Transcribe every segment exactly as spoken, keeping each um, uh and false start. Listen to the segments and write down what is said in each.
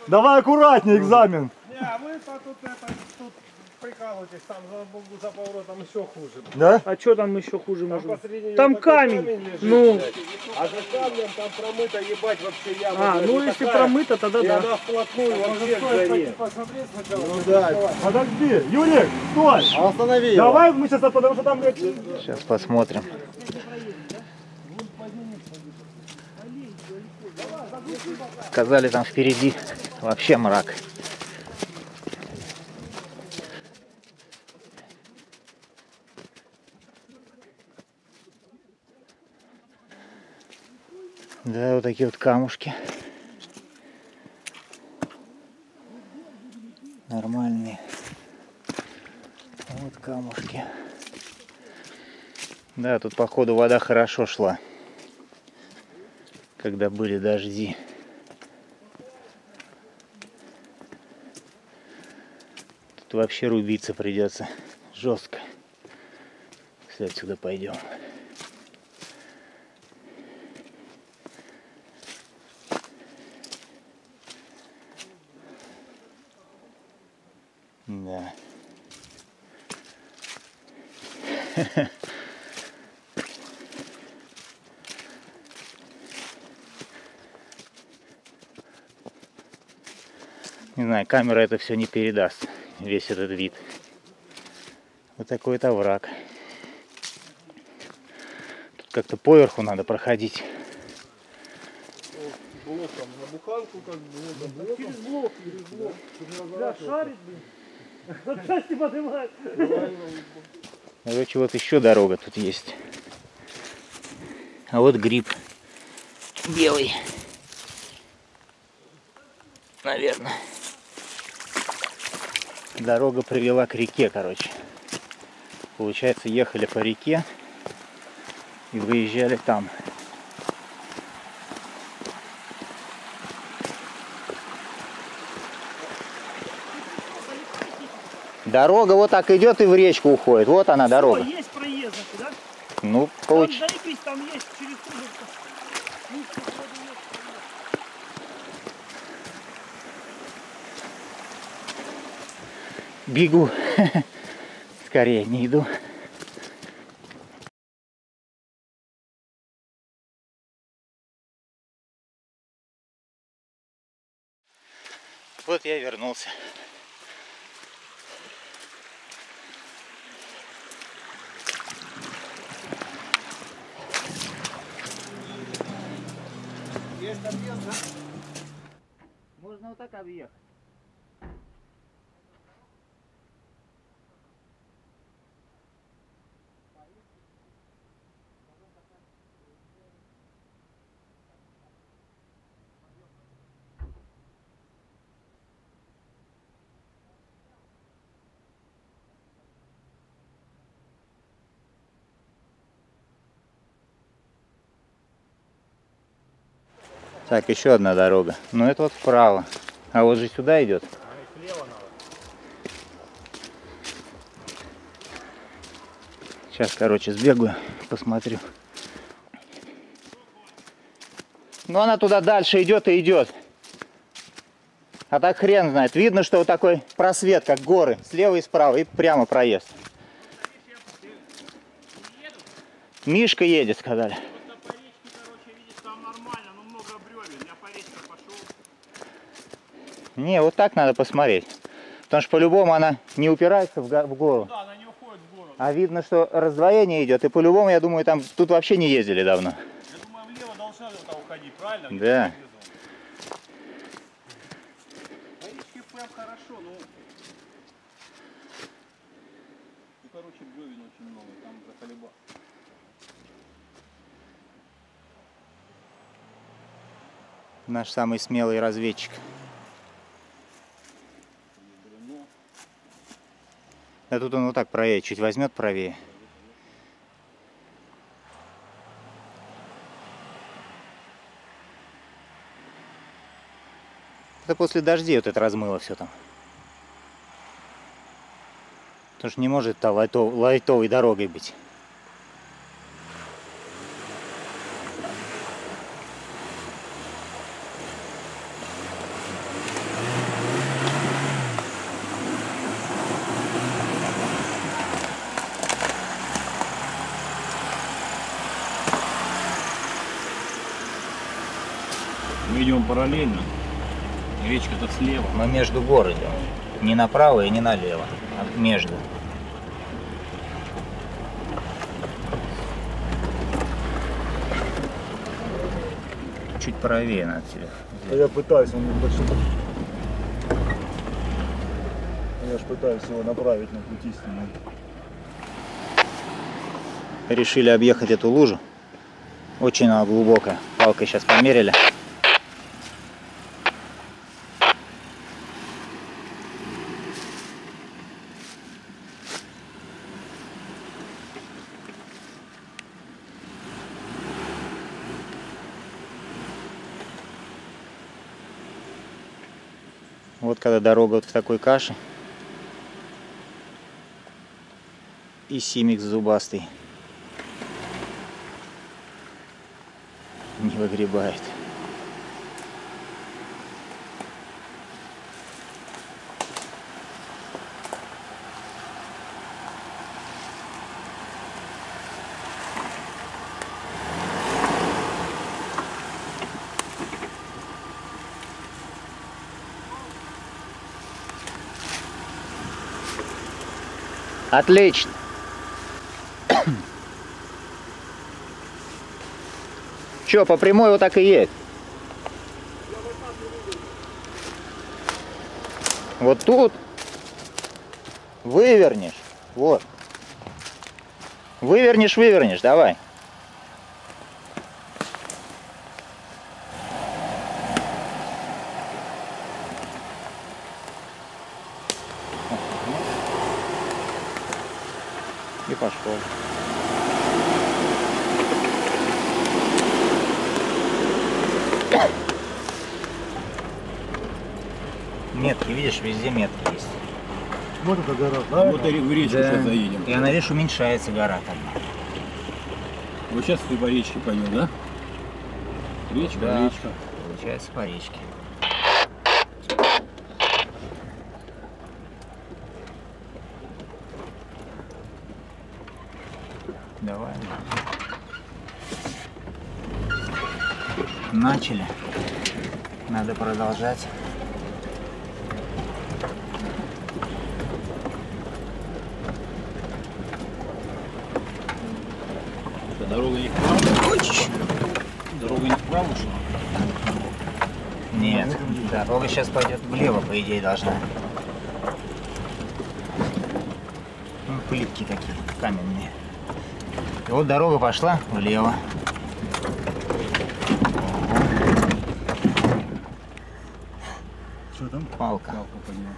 Давай аккуратнее, экзамен. Не, а вы тут, это, тут прикалываетесь, там за, за поворотом еще хуже. Да? А что там еще хуже может быть? Посредине Там такой камень. лежит, Ну. блядь. А за камнем там промыто, ебать, вообще яма. А, блядь, ну вот если такая. промыто, тогда И да. она вплотную вообще к горе. Посмотреть сначала. Ну да. Подожди, Юрик, стой. Останови его. Давай мы сейчас, потому что там, блядь... Сейчас посмотрим. Сказали, там впереди вообще мрак. Да, вот такие вот камушки. Нормальные. Вот камушки. Да, тут походу вода хорошо шла, когда были дожди. Тут вообще рубиться придется жестко. Если отсюда пойдем. Да. Не знаю, камера это все не передаст, весь этот вид. Вот такой вот овраг. Тут как-то поверху надо проходить. Блоком на буханку как бы. Через блок, через блок. Да, шарит, блин. Отчасти поднимает. Короче, вот еще дорога тут есть. А вот гриб белый. Наверное. Дорога привела к реке, короче. Получается, ехали по реке и выезжали там. Дорога вот так идет и в речку уходит. Вот она, дорога. О, есть проезд, да? Ну, Там, получ... заебись, там есть через Трубовку. Бегу. Скорее, не иду. Вот я вернулся. Есть объезд, да? Можно вот так объехать. Так, еще одна дорога. Но это вот вправо. А вот же сюда идет. Сейчас, короче, сбегаю, посмотрю. Ну, она туда дальше идет и идет. А так хрен знает. Видно, что вот такой просвет, как горы. Слева и справа. И прямо проезд. Мишка едет, сказали. Не, вот так надо посмотреть. Потому что по-любому она не упирается в, в гору. Да, она не уходит в гору. А видно, что раздвоение идет. И по-любому, я думаю, там тут вообще не ездили давно. Я думаю, влево должна вот уходить, правильно? Да. По речке прям хорошо, ну... Ну, короче, бревен очень много, там заколебал. Наш самый смелый разведчик. Да тут он вот так проедет, чуть возьмет правее. Это после дождей вот это размыло все там. Потому что не может это лайтов, лайтовой дорогой быть. Мы идем параллельно. Речка-то слева. Мы между гор идем. Не направо и не налево, а между. Чуть правее надо тебе. Да я пытаюсь, он небольшой. Я ж пытаюсь его направить на путь истины. Решили объехать эту лужу. Очень она глубокая. Палкой сейчас померили. Вот когда дорога вот в такой каше. И симикс зубастый не выгребает. Отлично. Че, по прямой вот так и есть. Вот тут вывернешь. Вот. Вывернешь, вывернешь. Давай. И пошел. Метки, видишь, везде метки есть. Вот эта гора, А да? вот и в речку Да. сейчас заедем. И она, видишь, уменьшается гора там. Вот сейчас ты по речке пойдем, да? Речка, Да. речка. Получается по речке. Давай. Начали. Надо продолжать. Что, дорога не вправо? Дорога не вправо шла? Нет, дорога сейчас пойдет влево, по идее, должна. Ну, плитки такие, каменные. И вот дорога пошла влево. Что там? Палка. Палка поднялась.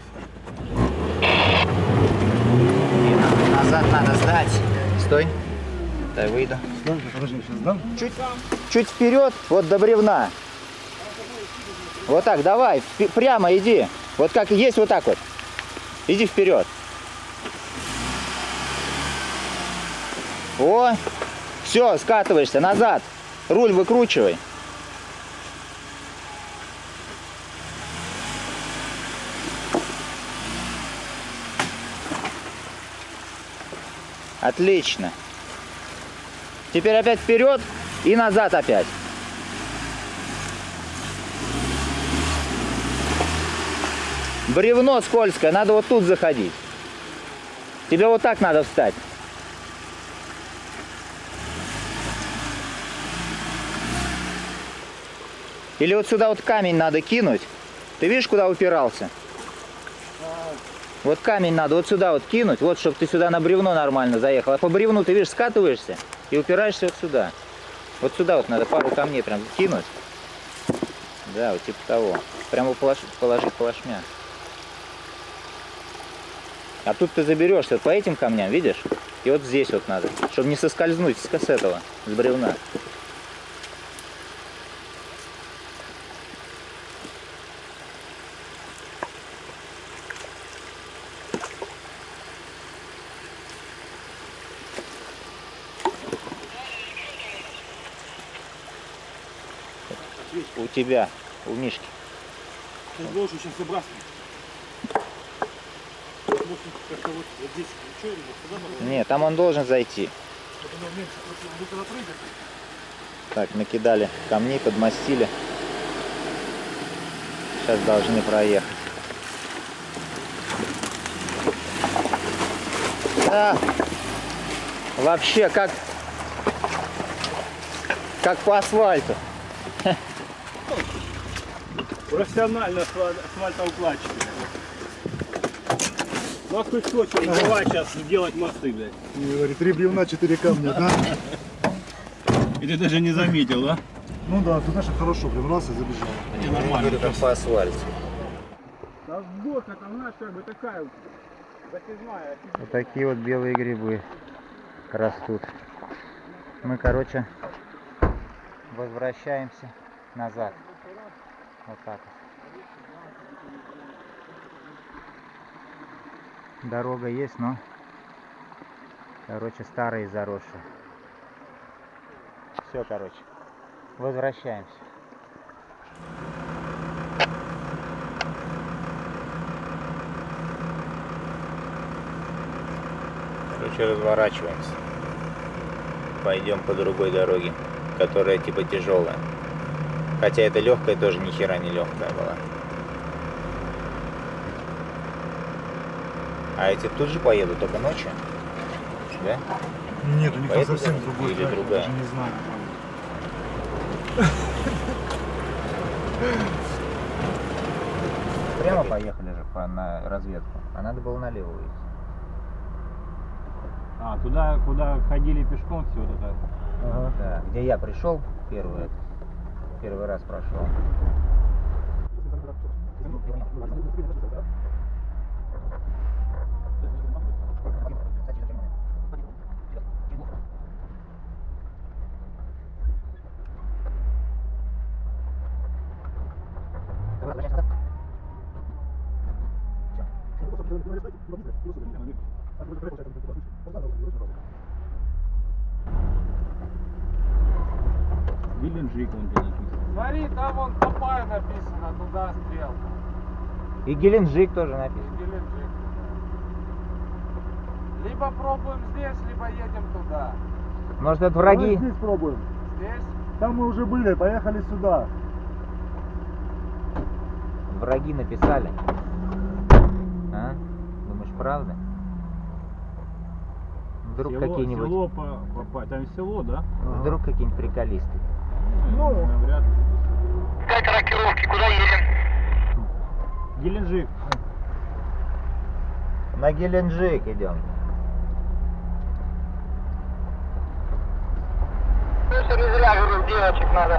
И на- назад надо сдать. Стой. Дай выйду. Сдам, подожди, сейчас сдам. Чуть, чуть вперед, вот до бревна. Вот так, давай, впи- прямо иди. Вот как есть, вот так вот. Иди вперед. О, все, скатываешься назад. Руль выкручивай. Отлично. Теперь опять вперед и назад опять. Бревно скользкое, надо вот тут заходить. Тебе вот так надо встать. Или вот сюда вот камень надо кинуть. Ты видишь, куда упирался? Вот камень надо вот сюда вот кинуть, вот, чтобы ты сюда на бревно нормально заехал. А по бревну ты, видишь, скатываешься и упираешься вот сюда. Вот сюда вот надо пару камней прям кинуть. Да, вот типа того. Прямо положить, положить плашмя. А тут ты заберешься вот по этим камням, видишь? И вот здесь вот надо, чтобы не соскользнуть с с этого, с бревна. У тебя, у Мишки. Сейчас больше, сейчас выбрасывай. Может, как-то вот, вот здесь, ничего, или вот сюда надо? Нет, там он должен зайти. Вот оно меньше, просто буду когда прыгать. Так, накидали камней, подмастили. сейчас должны проехать. Да. Вообще как, как по асфальту. Профессионально асфальтоукладчик. Ну а кто хочет, давай сейчас делать мосты, блядь. Говорит, три бревна, четыре камня, да? И ты даже не заметил, да? Ну да, ты знаешь, хорошо, прям раз и забежал. Не, нормально. Как по асфальту. Да сборка там, знаешь, как бы такая затяжная. Вот такие вот белые грибы растут. Мы, короче, возвращаемся назад. Вот так вот. Дорога есть, но, короче, старые заросшие. Все, короче, возвращаемся. Короче, разворачиваемся. Пойдем по другой дороге, которая типа тяжелая. Хотя это легкая тоже ни хера не легкая была. А эти тут же поедут только ночью? Да? Нет, у них там Поэтому совсем другой или трек, другая? даже не знаю. Прямо поехали же по, на разведку. А надо было налево выйти. А, туда, куда ходили пешком, все вот это. Ага. Да, где я пришел первый, первый раз прошел. Геленджик он тебе написан. Смотри, там вон Папайя написано, туда стрелка. И Геленджик тоже написан. И Геленджик. Либо пробуем здесь, либо едем туда. Может, это Давай враги? здесь пробуем. Здесь? Там мы уже были, поехали сюда. Враги написали. А? Думаешь, правда? Вдруг Село, какие-нибудь, село по, по, по- там село, да? вдруг какие-нибудь приколисты. Ну. наверное, вряд ли. Пять рокировки, куда едем? Геленджик. На Геленджик идем. Ну, все не зря, говорю, девочек надо.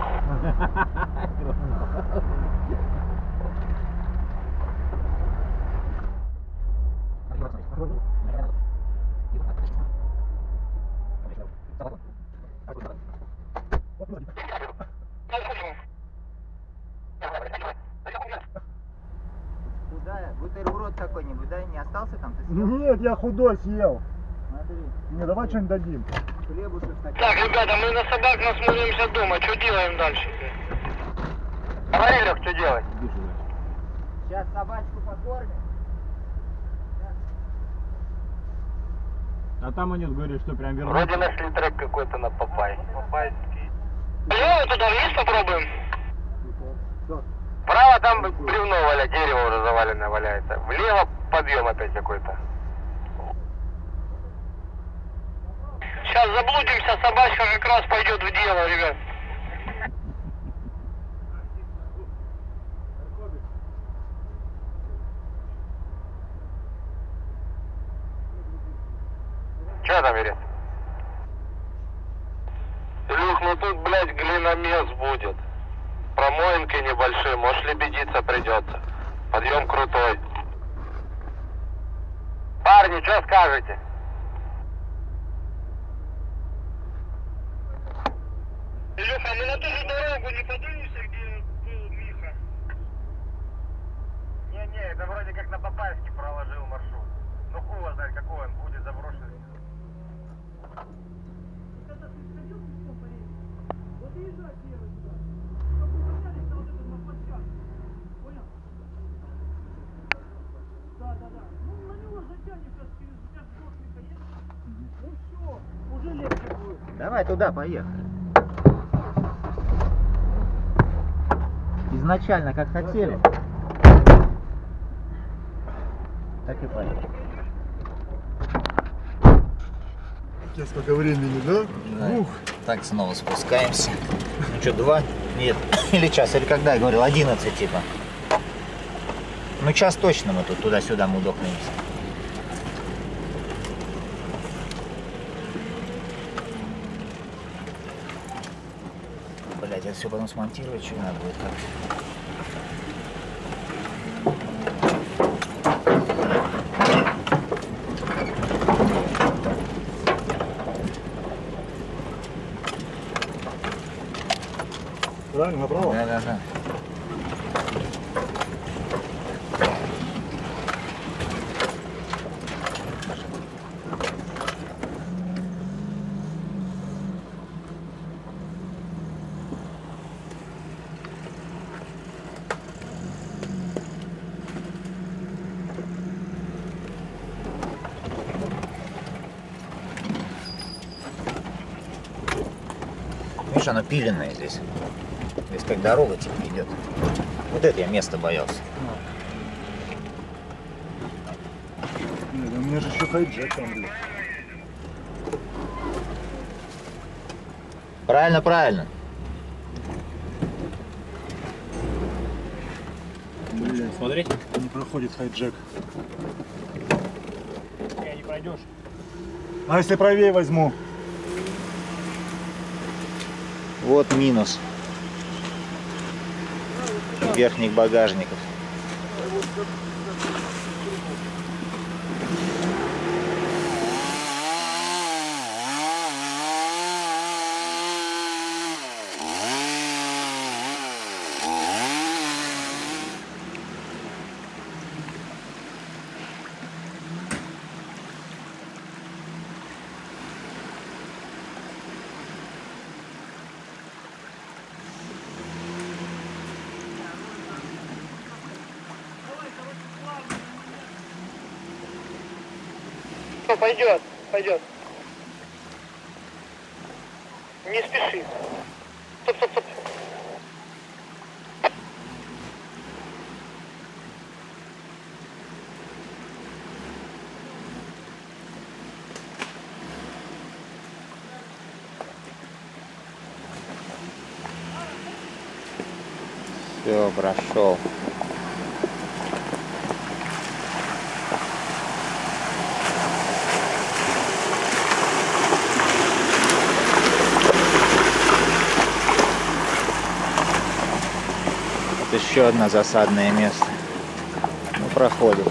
Куда? Бутерброд какой-нибудь, да? Не остался там? Ты съел? Нет, я худой съел. Смотри, Не, давай что-нибудь дадим. хлебушек такой. Так, ребята, мы на собак насмотримся дома. Что делаем дальше? Говори, Лёх, что делать? Иди сюда. Сейчас собачку покормим. А там они говорят, что прям вернутся. Вроде нашли трек какой-то на Папай. Папайский. Лево туда вниз попробуем? Вправо там бревно валяется, дерево уже заваленное валяется. Влево подъем опять какой-то. Сейчас заблудимся, собачка как раз пойдет в дело, ребят. Че там, Ирина? Илюх, ну тут, блядь, глиномес будет. Промоинки небольшие, может лебедиться придется. Подъем крутой. Парни, что скажете? Илюха, мы на ту же дорогу не поднимемся, где был Миха? Не-не, это вроде как на Папайске проложил маршрут. Ну хуй его знает, какой он будет заброшенный. Когда ты сходил пешком по речке, вот и езжай первый туда. Чтобы мы поднялись на вот эту на площадку. Понял? Да, да, да. Ну на него затянем сейчас через сейчас дождь едет. Ну все, уже легче будет. Давай туда, поехали. Из первоначально как хотели, так и поехали. Сколько времени, да? Да. Ух. Так, снова спускаемся. Ну что, два? Нет. Или час, или когда я говорил, одиннадцать типа. Ну час точно мы тут туда-сюда мудохнемся. Блять, это все потом смонтировать, что надо будет как-то. Правильно, направо? Да, да, да. Видишь, оно пиленное здесь. Здесь как дорога типа идет. Вот это я место боялся. Нет, у меня же еще хайджек там, блин. Правильно, правильно. Блин, Смотреть? не проходит хайджек. Не, не пройдешь. А если правее возьму? Вот минус верхних багажников. Пойдет, пойдет. Не спеши. Стоп, стоп, стоп. Все, прошел. Еще одно засадное место. Ну, проходит.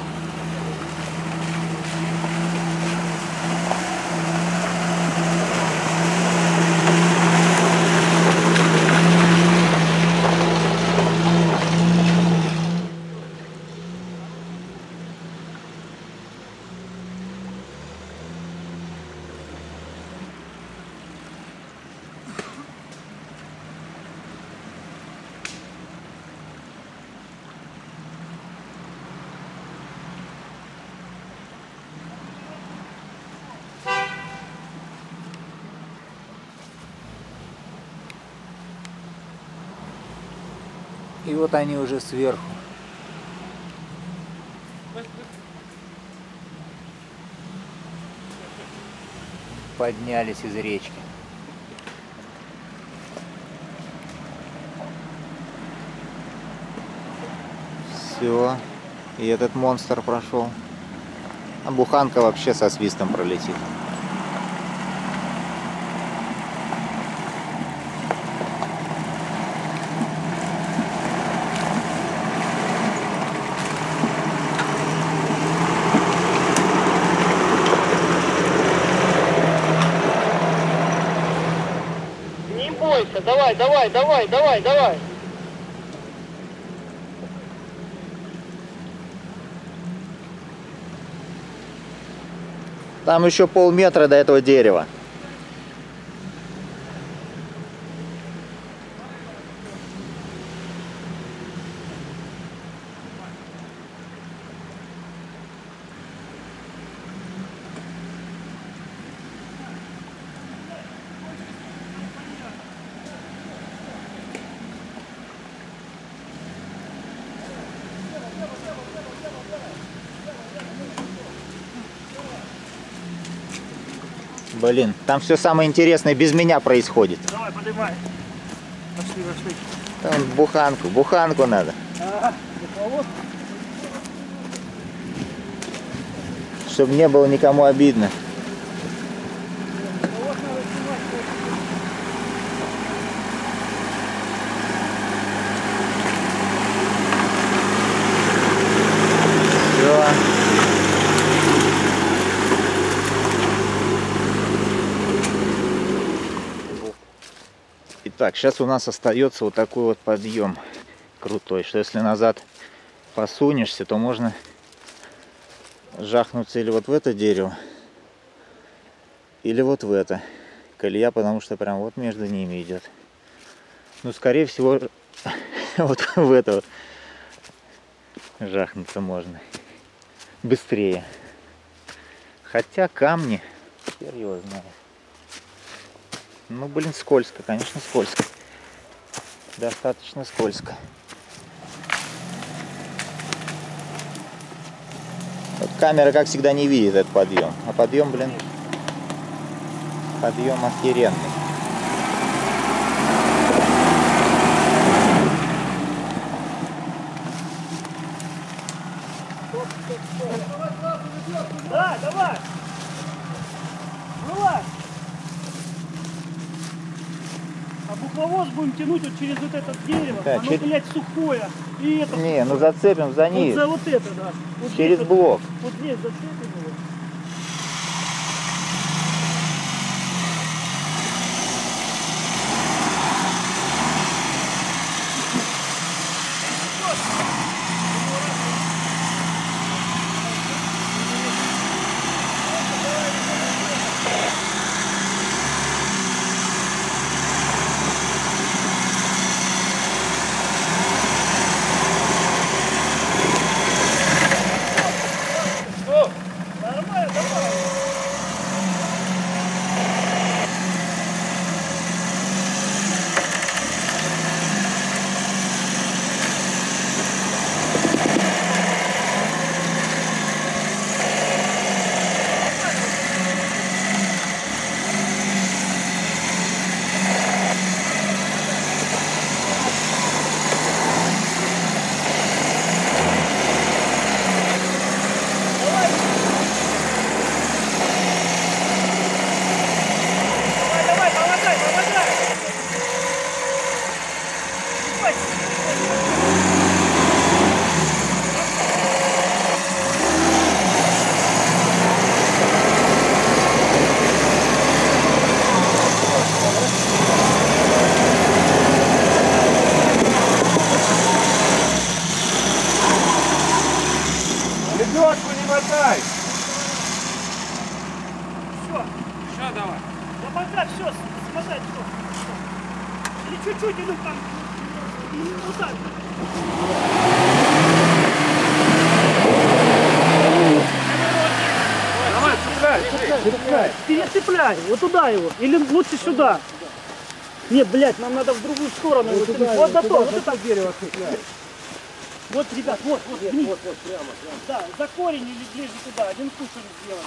И вот они уже сверху. Поднялись из речки. Все. И этот монстр прошел. А буханка вообще со свистом пролетит. Не бойся, давай, давай, давай, давай, давай. Там еще полметра до этого дерева. Блин, там все самое интересное без меня происходит. Давай, поднимай. Пошли, пошли. Там буханку, буханку надо. Ага, тепловоз. Чтобы не было никому обидно. Тепловоз надо снимать. Все. Итак, сейчас у нас остается вот такой вот подъем крутой, что если назад посунешься, то можно жахнуться или вот в это дерево, или вот в это. Колея, потому что прям вот между ними идет. Ну, скорее всего, вот в это вот жахнуться можно быстрее. Хотя камни, хер его знает. Ну, блин, скользко, конечно, скользко. Достаточно скользко. Вот камера, как всегда, не видит этот подъем. А подъем, блин, подъем охеренный. Да, давай. Вылазь. А бухловоз будем тянуть вот через вот это дерево. Да, оно, чер- блядь, сухое. И это... Не, ну зацепим за Вот низ. за вот это, да. Вот Через здесь блок. Вот, вот здесь зацепим его. Нормально, давай. Давай, давай, помогай, помогай. Ой. Лебедку не мотай! Все. Сейчас давай. Да пока все, смотай, все. Или чуть-чуть иду там. И вот так. Давай, цепляй, цепляй, цепляй. Перецепляй, вот туда его. Или лучше сюда. Нет, блядь, нам надо в другую сторону. его тянуть. Вот до того, вот это дерево цепляй. Вот, ребят, вот, вот, вниз. Вот, вот, прямо, прямо. Да, за корень или ближе туда. Один кушер сделаем.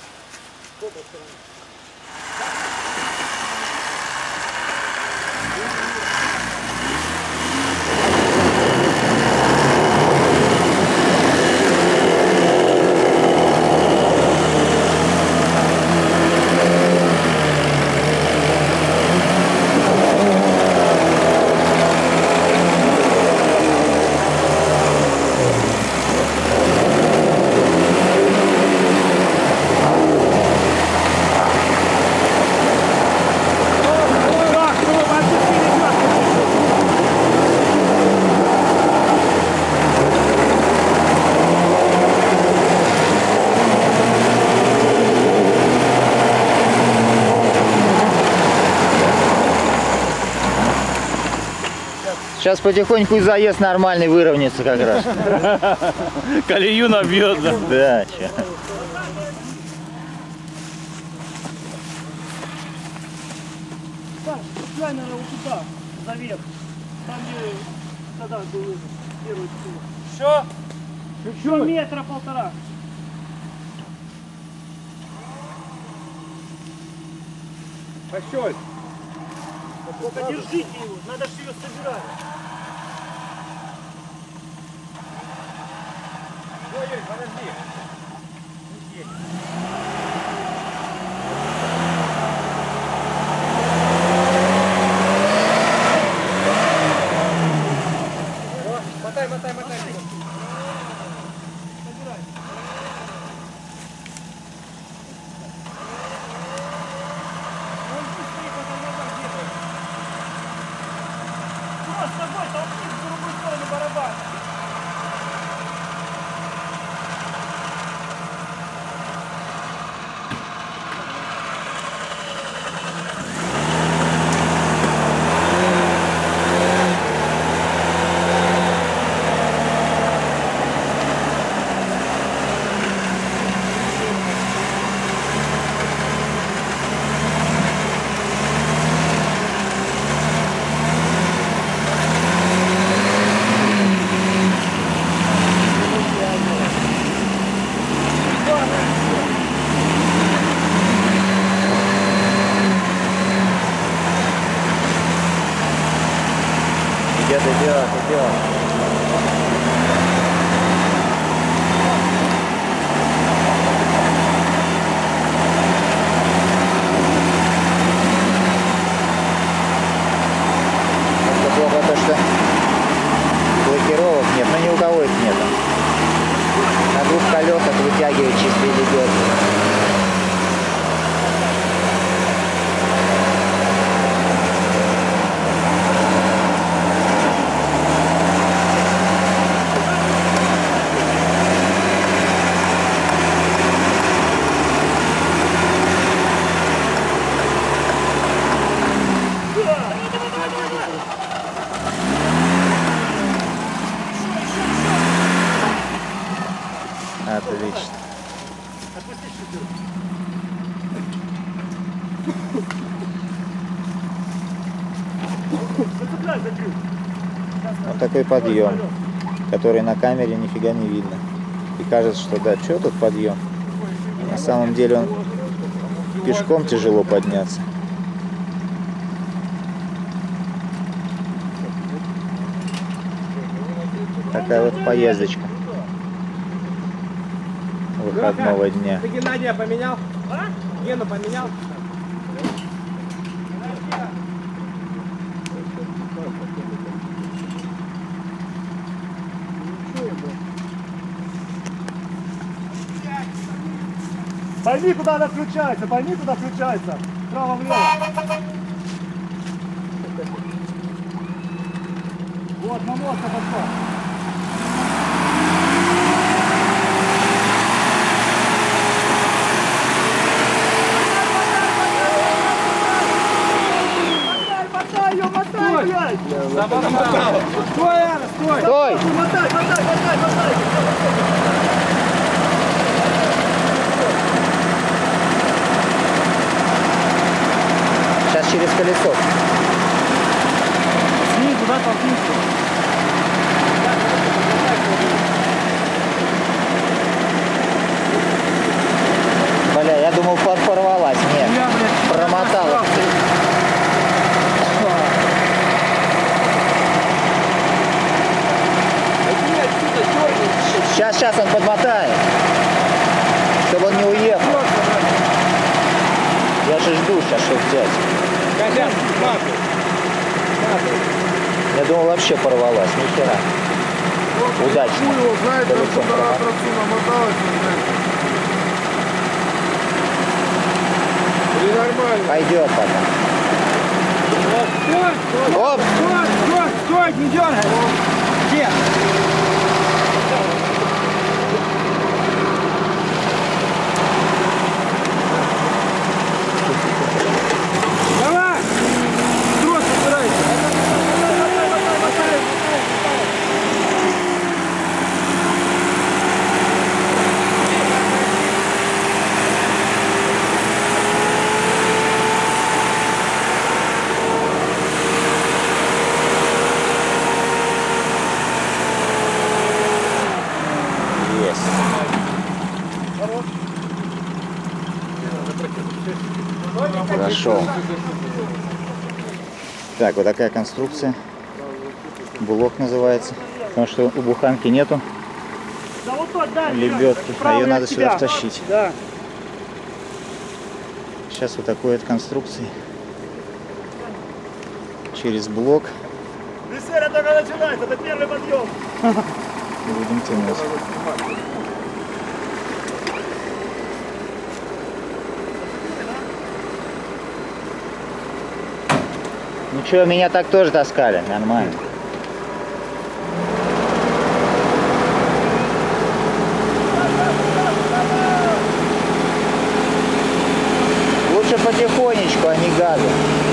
Так, ну, отпусти, ребят. Сейчас потихоньку и заезд нормальный выровняется как раз. Колею набьет, да. Да, че. Так, цепляй, наверное, вот туда, заверх. Там, где тогда был первый тур. Все? Еще метра полтора. Пощель. Только держите его, надо же ее собирать. Ой, Юрий, подожди. Мотай, мотай, мотай. С тобой толкни в другую сторону барабана. Идет, идет, идет. Просто плохо то, что блокировок нет, но ни у кого их нет. На двух колесах вытягивает чисто идет. Отлично. Вот такой подъем, который на камере нифига не видно. И кажется, что да, что тут подъем? На самом деле он пешком тяжело подняться. Такая вот поездочка выходного дня. Ты Геннадия поменял? А? Гену поменял? Пойми, куда она включается, пойми, куда включается. Вправо-влево. Вот, на мост пошла. Мотай ее, мотай, блядь! Стой, Анна, стой! Стой! Мотай, мотай, мотай, мотай! Сейчас через колесо. Снизу, да, толкните. Бля, я думал, пор- порвалась. Нет, промотала. Сейчас, сейчас он подмотает, чтобы он не уехал. Я же жду сейчас, что взять. Козян, маты. Я думал, вообще порвалась, ни хера. Удачно. Его, знаете, он Колесом полтора порвалась. трасу намоталась. Или нормально? Пойдет пока. Стой, стой, Оп! стой, стой, стой, не дергай. Где? Давай! Трос собирайся. Зашел. Так, вот такая конструкция. Булок называется. Потому что у буханки нету Да вот тот, да, лебедки, а ее надо сюда втащить. Да. Сейчас вот такой вот конструкции. Через блок Веселье только начинается, это первый подъем. будем тянуть. Ну что, меня так тоже таскали, нормально. Лучше потихонечку, а не газом.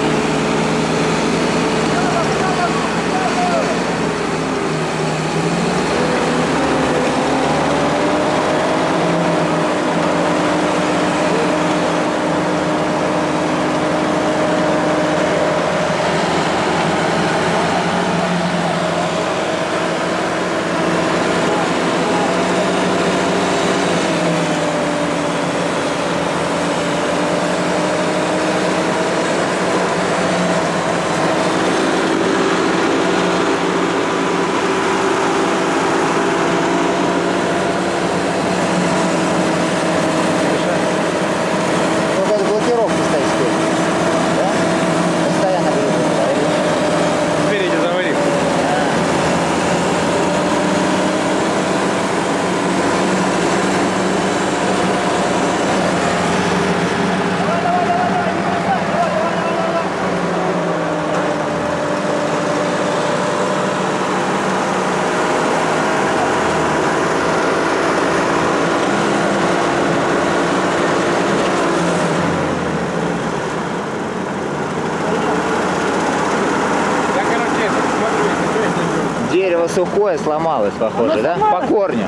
Дерево сухое сломалось, похоже, да? По корню.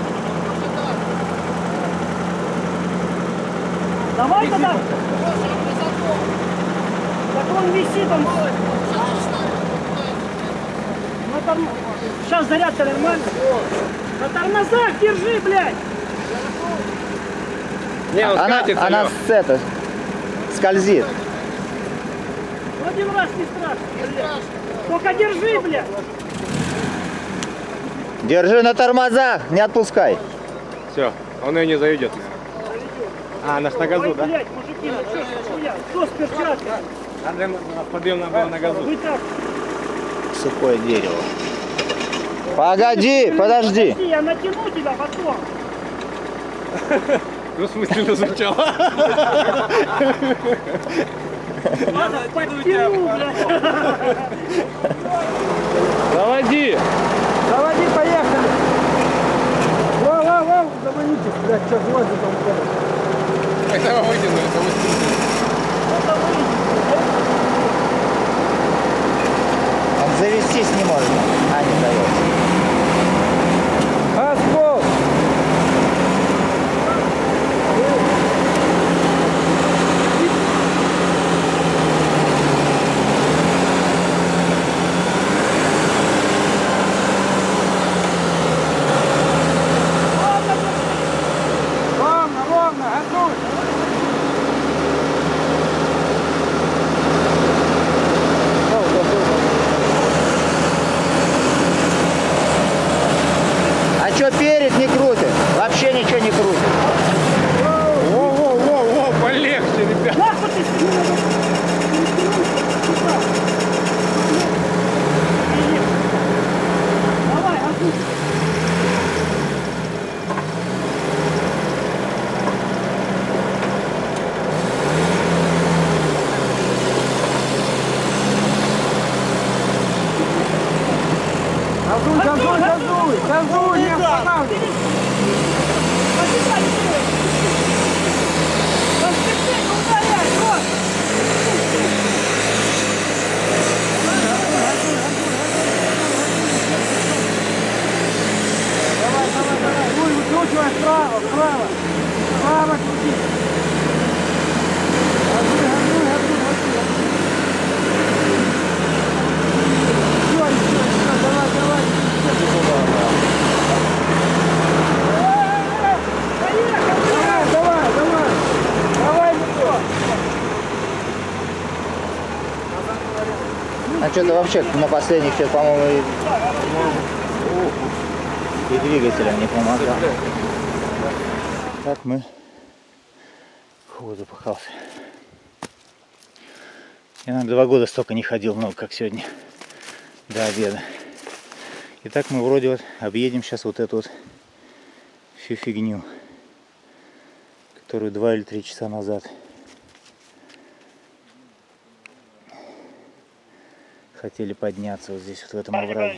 Давай тогда. Так он висит, он. На торм... Сейчас зарядка нормально. На тормозах держи, блядь. Не, он Она, катится, она Лёх. с это, скользит. Один раз не страшно, блядь. Только держи, блядь. Держи на тормозах, не отпускай. Все, он ее не заведет, наверное. А, она ж на газу, Ой, да? блядь, мужики, ну что ж хуя? Кто с перчаткой? Надо подъем надо было на газу. Вы так. Сухое дерево. Погоди, подожди. Подожди, я натяну тебя потом. Двусмысленно звучало. Ладно, подтяну, блядь. Заводи! Заводи, поехали! Воу, воу, воу, заводитесь, блядь, что гвозди там, блядь. Это его вытянули, это вытянули. Он завестись не может. А, не дает. Аспол! Ровно, ровно, газуй! А чё перед не крутит? Вообще ничего не крутит. Воу-воу-воу, полегче, ребят. Нахуй ты с ним надо. Давай, газуй. Газуй, газуй, газуй! Газуй, не останавливайся! Давай, давай, давай! Ой, выкручивай вправо, вправо! Вправо крути! Газуй, газуй, газуй, газуй! Еще, еще, еще, давай, давай! Давай, давай, давай! Давай, Лёх! что-то вообще на последних, что-то, по-моему, и, и двигателем не помогал. Так мы... Фу, запахался. Я, наверное, два года столько не ходил много, как сегодня, до обеда. Итак, мы вроде вот объедем сейчас вот эту вот всю фигню, которую два или три часа назад хотели подняться вот здесь, вот в этом овраге.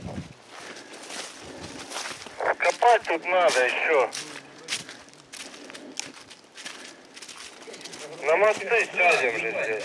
Копать тут надо еще. На мосты сядем же здесь.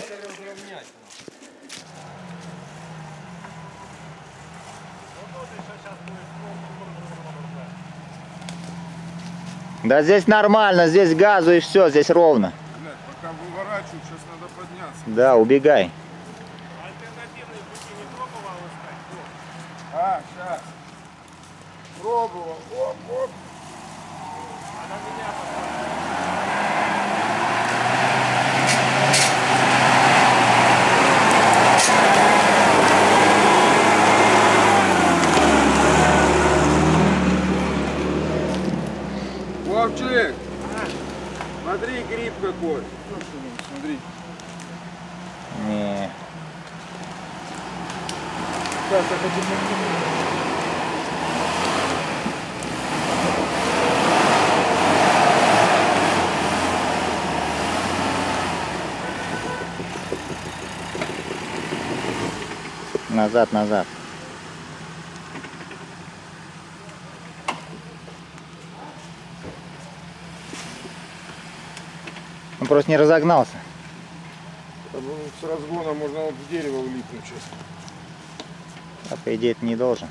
Да здесь нормально, здесь газу и все, здесь ровно. Блядь, пока выворачивают, сейчас надо подняться. Да, убегай. Альтернативные пути не пробовал искать? А, сейчас. Пробовал. Оп, оп. Она меня попала. Вовчик, смотри, гриб какой. Смотри. Не. Сейчас я хочу... Назад, назад. Он просто не разогнался. С разгона можно вот в дерево улипнуть сейчас. А по идее это не должен.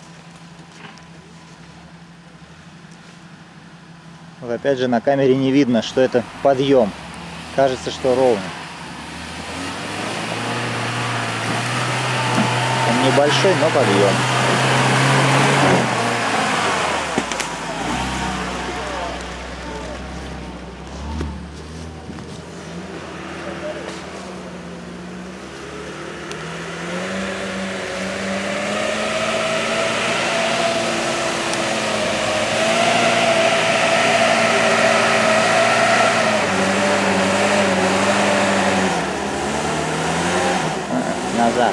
Вот опять же на камере не видно, что это подъем. Кажется, что ровно. Он небольшой, но подъем. Назад.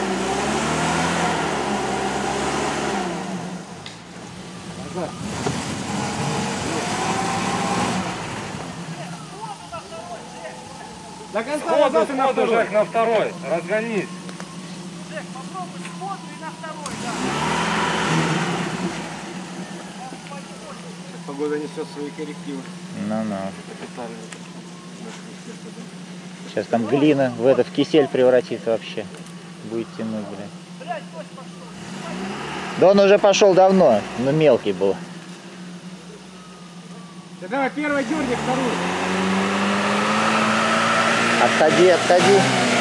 До конца Сходу, назад и на сходу, второй. Жек, на второй. Разгонись. Попробуй сходу и на второй, да. Погода несет свои коррективы. Ну-ну. Сейчас там глина в это, в кисель превратится вообще. Будет тянуть, блин. Да он уже пошел давно, но мелкий был. Да давай, первый дерни, второй. Отходи, отходи.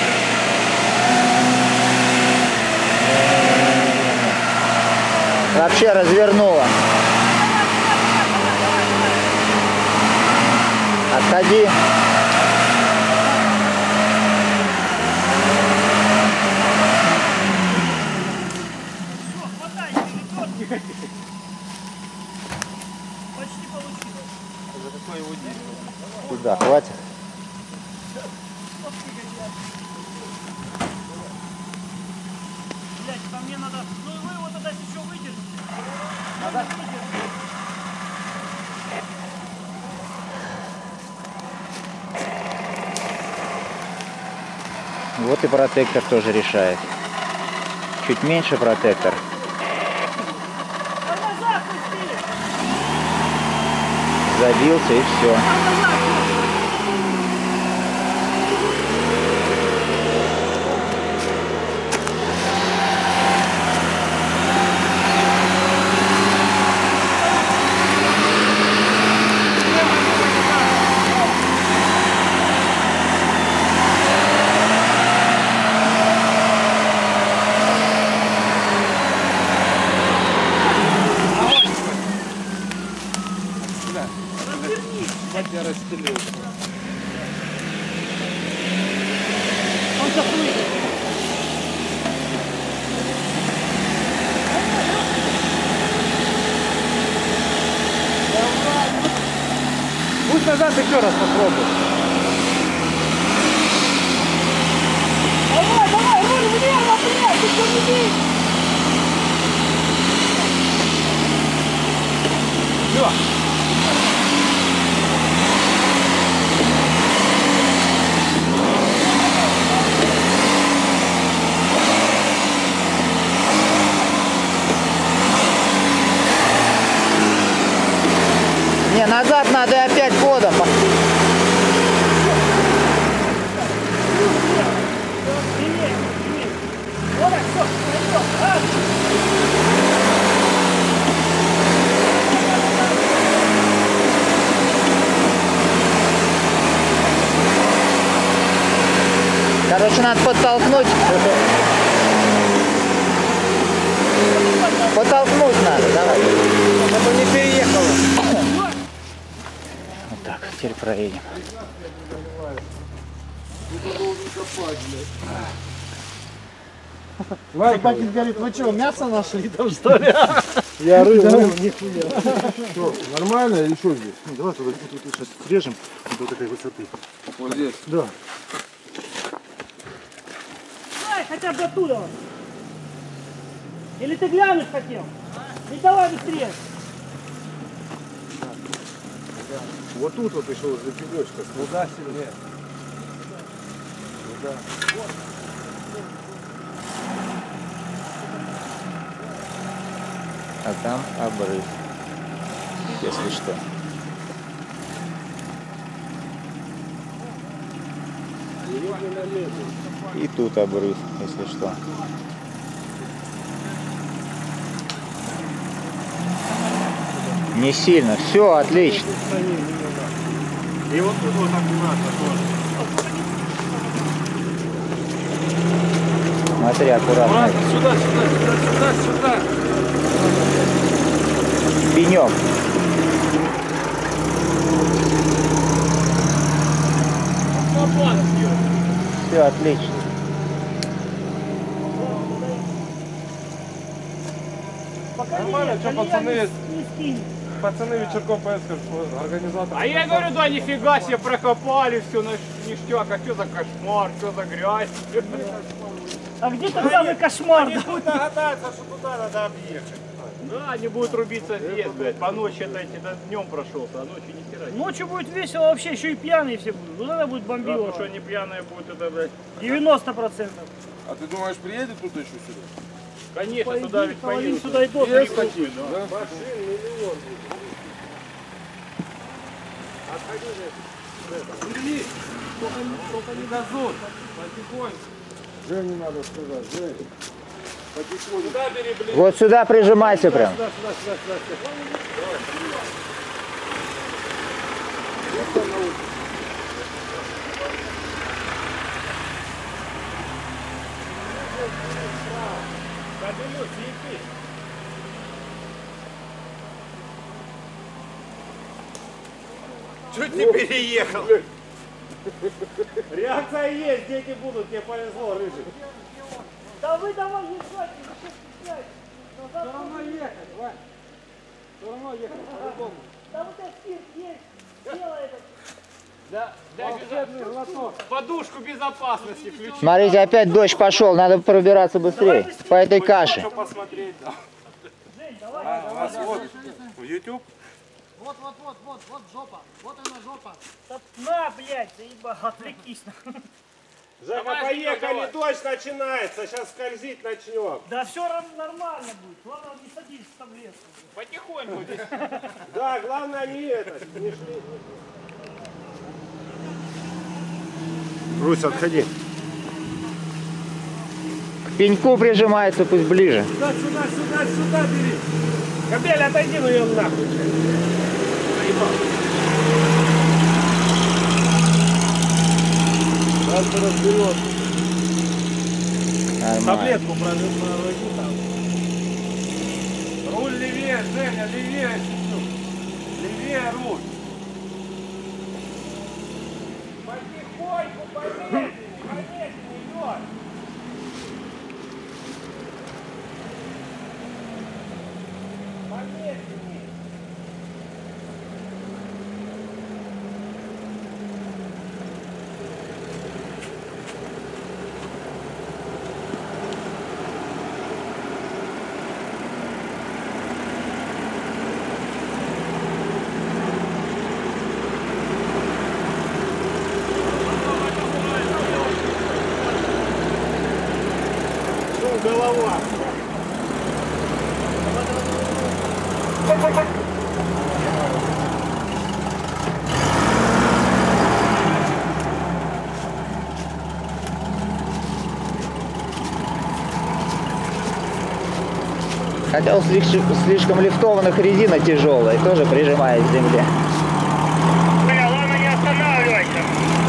Вообще развернуло. Отходи. Почти получилось. Туда, хватит. Блять, по мне надо... Ну и вы его тогда еще выдержите. Надо выдержать. Вот и протектор тоже решает. Чуть меньше протектор. Тормоза пустили! Забился и все. Тормоза! Я расстелил. Он сейчас выйдет. назад еще раз попробуй. Давай, давай, руль влево, блядь, ты что не видишь? Все. Не, назад надо и опять ходом. Давай, все, все, а! Короче, надо подтолкнуть. Подтолкнуть надо, давай. Чтобы не переехало. Вот так, теперь проедем. Собаки говорит, вы что, мясо нашли там что ли? Я рыбу, нихуя. Что, нормально или что здесь? Давай туда, тут сейчас срежем до такой высоты. Вот здесь. Да. Давай, хотя бы оттуда. Или ты глянуть хотел? И давай быстрее. Вот тут вот еще вот запилечка. Ну да, сильнее. Ну да. А там обрыв, если что. И тут обрыв, если что. Не сильно. Все, отлично. И вот тут вот так не надо тоже. Смотри, аккуратно. Сюда, сюда, сюда, сюда, сюда. Пенек. Все, отлично. Пока Нормально, нет, что, Илья пацаны, не, не скинь. Пацаны вечерком поискали, что организатор. А я говорю, да нифига себе прокопали, все на ништяк, а что за кошмар, что за грязь. А где тот самый кошмар? Они будут догадаться, что туда надо объехать. Да, они будут рубиться здесь, блядь. По ночи, считайте, это днем прошелся, а ночью не хера. Ночью будет весело вообще, еще и пьяные все будут. Вот это будет бомбило. Ну, что не пьяные будут, это, блядь. девяносто процентов. А ты думаешь, приедет тут еще сюда? Конечно, По сюда идее, ведь половина поедут. сюда идут. Есть и- такие, да? Жене надо сказать, Жень. Вот сюда прижимайся прям. Чуть не переехал. Реакция есть, дети будут, тебе повезло, рыжий. Да вы давай езжайте, вы что стесняетесь? Все равно ехать, Вань. Все равно ехать по-любому. Да вот этот спирт есть, делай это. Волшебный глоток. Подушку безопасности включи. Смотрите, опять дождь пошел, надо пробираться быстрее по этой каше. Что посмотреть, да. Жень, давай. А, вас вот в YouTube. Вот, вот, вот, вот, вот жопа. Вот она жопа. Да на, блядь, заеба, отвлекись. Жека, поехали, дождь начинается, сейчас скользить начнем. Да все нормально будет. Главное, не садись в таблетку. Потихоньку здесь. Да, главное не это, не шли. Русь, отходи. К пеньку прижимается, пусть ближе. Сюда, сюда, сюда, сюда бери. Кабель, отойди, ну ее нахуй. Заебал. Сейчас разберет. Нормально. Таблетку прожги там. Руль левее, Женя, левее. Левее руль. Потихоньку, помедленнее, помедленнее, идет. Помедленнее. Хотя у слишком, слишком лифтованных резина тяжелая, тоже прижимает к земле. Бля, ладно, не останавливайся.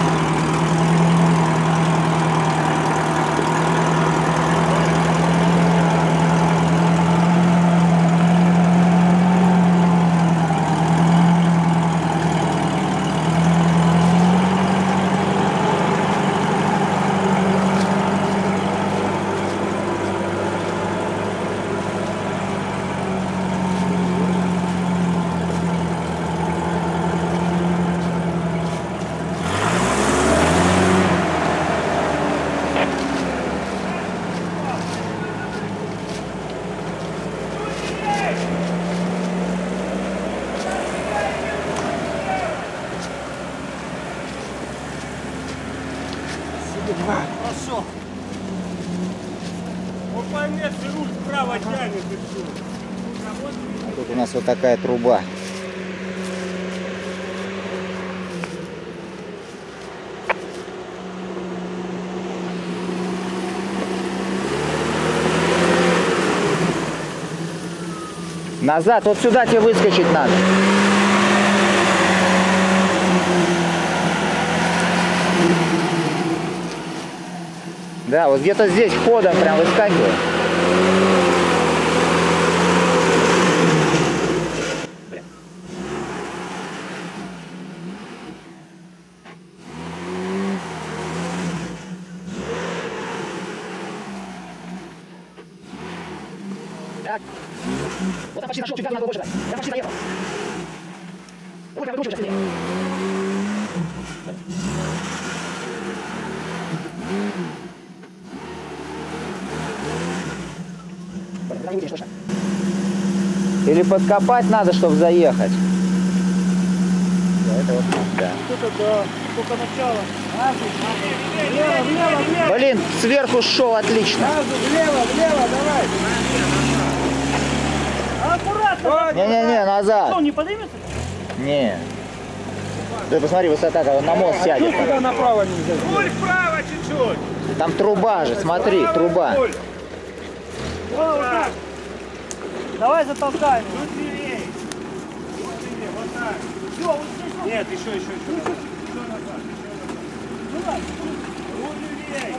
Хорошо. Вот поймет, руль вправо тянет и все. Тут у нас вот такая труба. Назад, вот сюда тебе выскочить надо. Да, вот где-то здесь ходом прям выскакивает. Так. Вот там почти нашел, чуть газу надо больше дать. Я почти доехал. Ой, прям выкручивай сейчас сильнее. Или подкопать надо, чтобы заехать. Да, это вот, да. Что-то да, только начало. Влево, влево, влево. Блин, сверху шел отлично. Влево, влево, давай. Аккуратно. Не-не-не, назад. Что, не поднимется? Не. Ты посмотри, высота-то, он на мост сядет. Куда направо нельзя? Руль вправо чуть-чуть. Там труба же, смотри, труба. Руль. Вот так. Давай затолкаем. Чуть левее. Вот левее, вот так. Все, вот здесь вот. Нет, еще, еще, еще. Еще назад, еще назад. Ну да. Руль левее.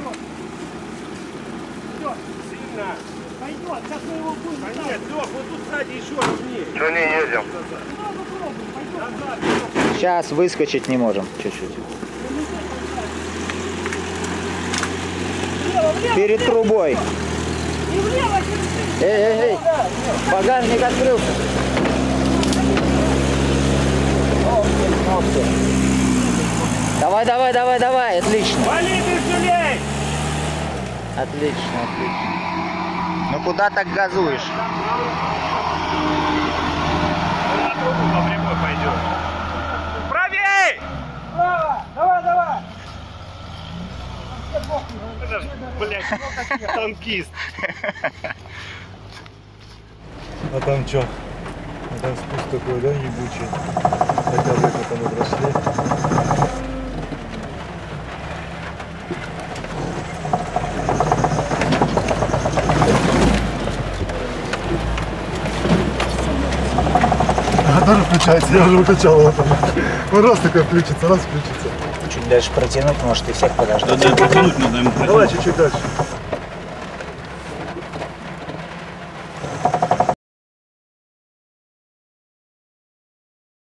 Все, Сильно. пойдет. Сейчас мы его будем. А нет, Лех, вот тут сзади еще ровнее. Что не едем? Сразу пробуем, пойдет. Назад, Лех. Сейчас выскочить не можем, чуть-чуть. Влево, влево. Перед трубой. И влево, через Эй, эй, эй. Багажник открылся. Давай, давай, давай, давай, отлично. Вали тяжелей. Отлично, отлично. Ну куда так газуешь? На трубу по прямой пойдет. Правей! Право, давай, давай. Это ж, блядь, танкист. А там что? А там спуск такой, да, ебучий. Хотя бы это там отросли. А тоже включается, я уже выключал его. Он раз такой включится, раз включится. Чуть дальше протянуть, может, и всех подождать. Давай чуть-чуть дальше.